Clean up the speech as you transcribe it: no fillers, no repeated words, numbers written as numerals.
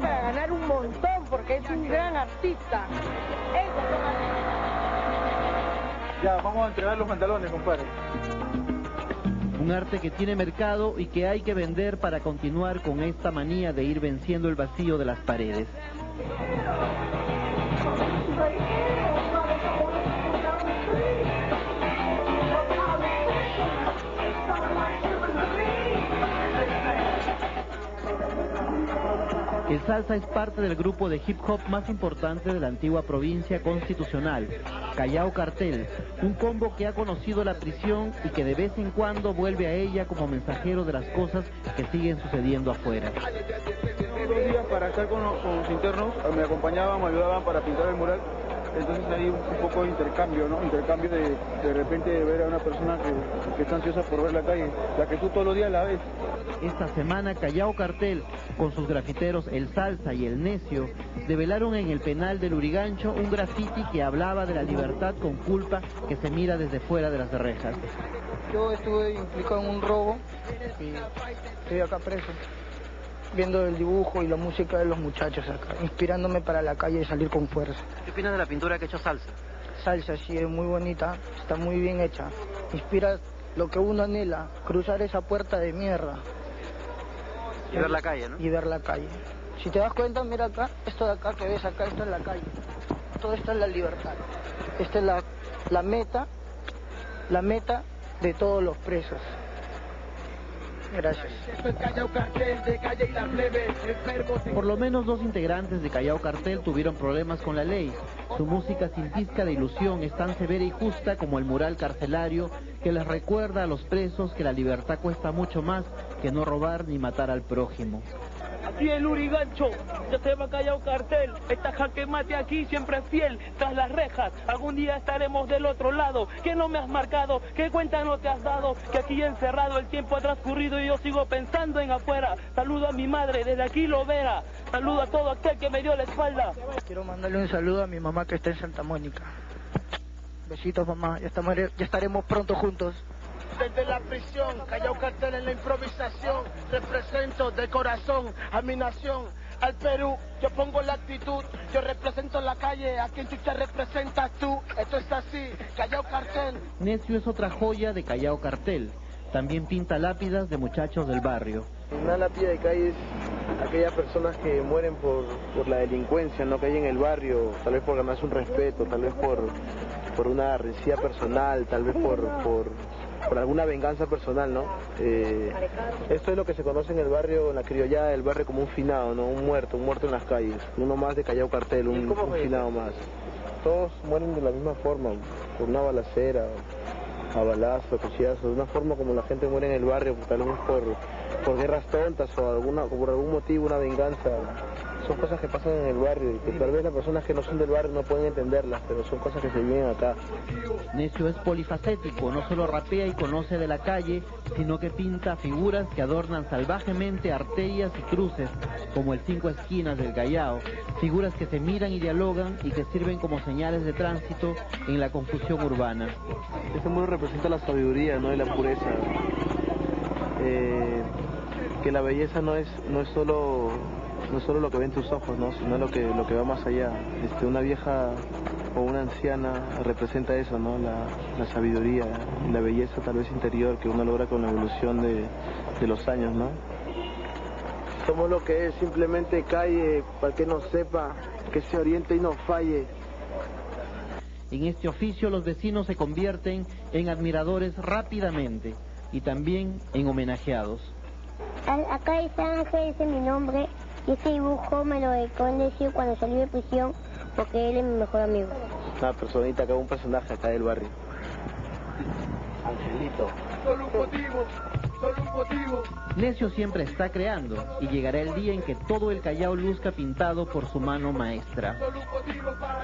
para ganar un montón, porque es un gran artista. Ya, vamos a entregar los pantalones, compadre. Un arte que tiene mercado y que hay que vender para continuar con esta manía de ir venciendo el vacío de las paredes. El salsa es parte del grupo de hip hop más importante de la antigua provincia constitucional, Callao Cartel, un combo que ha conocido la prisión y que de vez en cuando vuelve a ella como mensajero de las cosas que siguen sucediendo afuera. 2 días para estar con los internos, me acompañaban, me ayudaban para pintar el mural. Entonces hay un poco de intercambio, ¿no? Intercambio de repente de ver a una persona que está ansiosa por ver la calle, la que tú todos los días la ves. Esta semana Callao Cartel, con sus grafiteros El Salsa y El Necio, develaron en el penal del Lurigancho un grafiti que hablaba de la libertad con culpa que se mira desde fuera de las rejas. Yo estuve implicado en un robo y estoy acá preso, viendo el dibujo y la música de los muchachos acá, inspirándome para la calle y salir con fuerza. ¿Qué opinas de la pintura que ha hecho Salsa? Salsa, sí, es muy bonita, está muy bien hecha. Inspira lo que uno anhela, cruzar esa puerta de mierda. Y ver la calle, ¿no? Y ver la calle. Si te das cuenta, mira acá, esto de acá que ves acá, esto es la calle. Todo esto es la libertad. Esta es la meta de todos los presos. Gracias. Por lo menos 2 integrantes de Callao Cartel tuvieron problemas con la ley. Su música sin pizca de ilusión es tan severa y justa como el mural carcelario que les recuerda a los presos que la libertad cuesta mucho más que no robar ni matar al prójimo. Aquí el Lurigancho, ya se va Callao Cartel, esta jaque mate aquí siempre fiel, tras las rejas, algún día estaremos del otro lado, que no me has marcado, qué cuenta no te has dado, que aquí encerrado el tiempo ha transcurrido y yo sigo pensando en afuera, saludo a mi madre, desde aquí lo verá, saludo a todo aquel que me dio la espalda. Quiero mandarle un saludo a mi mamá que está en Santa Mónica. Besitos mamá, ya estaremos pronto juntos. Desde la prisión, Callao Cartel en la improvisación, represento de corazón a mi nación, al Perú, yo pongo la actitud, yo represento la calle, a quien tú te representas tú, esto es así, Callao Cartel. Necio es otra joya de Callao Cartel, también pinta lápidas de muchachos del barrio. Una lápida de calle es aquellas personas que mueren por la delincuencia, ¿no? Que hay en el barrio, tal vez por ganarse un respeto, tal vez por una rencilla personal, tal vez por alguna venganza personal, ¿no? Esto es lo que se conoce en el barrio, en la criollada del barrio, como un finado, ¿no? Un muerto en las calles, uno más de Callao Cartel, un finado más. Todos mueren de la misma forma, por una balacera, a balazos, cuchillazos, de una forma como la gente muere en el barrio, tal vez por guerras tontas o por algún motivo, una venganza. Son cosas que pasan en el barrio y que tal vez las personas que no son del barrio no pueden entenderlas, pero son cosas que se viven acá. Necio es polifacético, no solo rapea y conoce de la calle, sino que pinta figuras que adornan salvajemente arterias y cruces, como el 5 esquinas del Callao, figuras que se miran y dialogan y que sirven como señales de tránsito en la confusión urbana. Este muro representa la sabiduría, ¿no? Y la pureza. Que la belleza no es solo lo que ven tus ojos, ¿no? Sino lo que va más allá. Una vieja o una anciana representa eso, ¿no? La sabiduría y la belleza tal vez interior que uno logra con la evolución de los años, ¿no? Somos lo que es simplemente calle, para que no sepa, que se oriente y no falle. En este oficio los vecinos se convierten en admiradores rápidamente y también en homenajeados. Acá dice Ángel, ese es mi nombre, y este dibujo me lo dedicó el Necio cuando salió de prisión, porque él es mi mejor amigo. Una personita acá, un personaje acá del barrio. Angelito. Solo un motivo. Necio siempre está creando y llegará el día en que todo el Callao luzca pintado por su mano maestra.